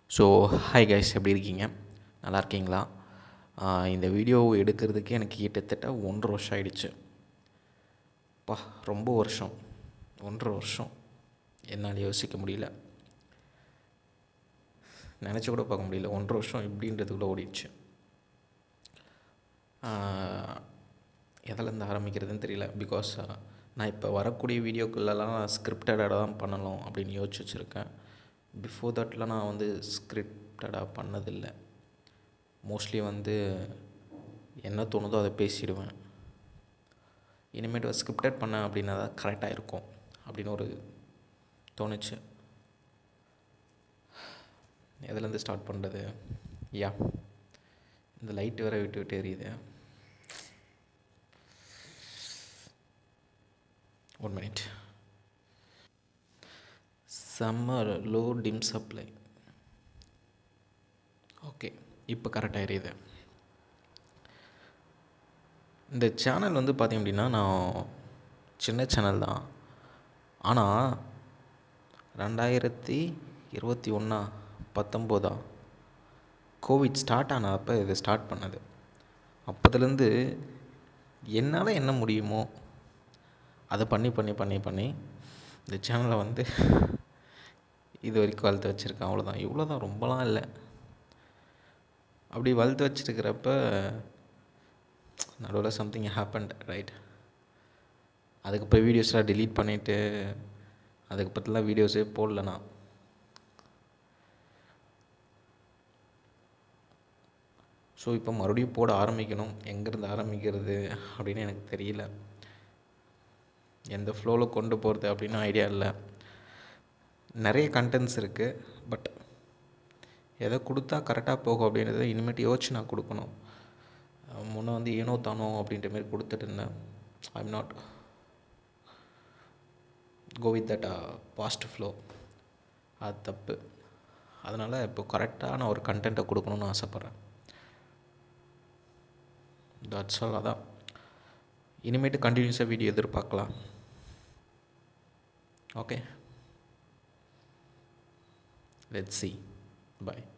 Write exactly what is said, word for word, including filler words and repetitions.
So hi guys, எப்படி இருக்கீங்க? நல்லா இருக்கீங்களா? இந்த வீடியோ எடுக்கிறதுக்கு எனக்கு கிட்டத்தட்ட ஒன்றரை வருஷம் ஆயிடுச்சு. பா, ரொம்ப வருஷம், ஒன்றரை வருஷம் என்னால் யோசிக்க முடியல, நினச்சி கூட பார்க்க முடியல. ஒன்றரை வருஷம் இப்படின்றதுக்குள்ளே ஓடிடுச்சு. எதிலேருந்து ஆரம்பிக்கிறதுன்னு தெரியல. பிகாஸ் நான் இப்போ வரக்கூடிய வீடியோக்குள்ளெல்லாம் ஸ்கிரிப்டடாக தான் பண்ணணும் அப்படின்னு யோசிச்சு வச்சுருக்கேன். பிஃபோர் தட்லாம் நான் வந்து ஸ்கிரிப்டடாக பண்ணதில்லை. மோஸ்ட்லி வந்து என்ன தோணுதோ அதை பேசிடுவேன். இனிமேட்டு ஸ்கிரிப்டட் பண்ணேன் அப்படின்னா தான் கரெக்டாக இருக்கும் அப்படின்னு ஒரு தோணுச்சு. எதுலேருந்து ஸ்டார்ட் பண்ணுறது? யா, இந்த லைட்டு வேறு விட்டு விட்டு எரியுது. One minute. Summer low dim supply. Okay, இப்போ கரெக்டாக எரியுது. இந்த சேனல் வந்து பார்த்திங்க அப்படின்னா, நான் சின்ன சேனல் தான். ஆனால் ரெண்டாயிரத்தி இருபத்தி ஒன்றா பத்தொம்போதா கோவிட் ஸ்டார்ட் ஆன அப்போ இதை ஸ்டார்ட் பண்ணது. அப்போதுலேருந்து என்னால் என்ன முடியுமோ அதை பண்ணி பண்ணி பண்ணி பண்ணி இந்த சேனலை வந்து இது வரைக்கும் வளர்த்து வச்சுருக்கேன். அவ்வளோதான், இவ்வளோ தான், ரொம்பலாம் இல்லை. அப்படி வளர்த்து வச்சுருக்கிறப்ப நடுவில் சம்திங் ஹேப்பன்ட், ரைட்? அதுக்கப்புறம் வீடியோஸ்லாம் டெலீட் பண்ணிவிட்டு அதுக்கு பற்றிலாம் வீடியோஸே போடல நான். ஸோ இப்போ மறுபடியும் போட ஆரம்பிக்கணும். எங்கேருந்து ஆரம்பிக்கிறது அப்படின்னு எனக்கு தெரியல. எந்த ஃப்ளோவில் கொண்டு போகிறது அப்படின்னு ஐடியா இல்லை. நிறைய கண்டென்ட்ஸ் இருக்குது, பட் எதை கொடுத்தா கரெக்டாக போகும் அப்படின்றத இனிமேட்டு யோசிச்சு நான் கொடுக்கணும். முன்னே வந்து ஏனோ தானோ அப்படின்ற மாரி கொடுத்துட்டு இருந்தேன். I am not go with that fast flow. அது தப்பு. அதனால் இப்போ கரெக்டான ஒரு கண்டென்ட்டை கொடுக்கணுன்னு ஆசைப்பட்றேன். That's all. அதான், இனிமேட்டு கண்டினியூஸாக வீடியோ எதிர்பார்க்கலாம். Okay, let's see. Bye.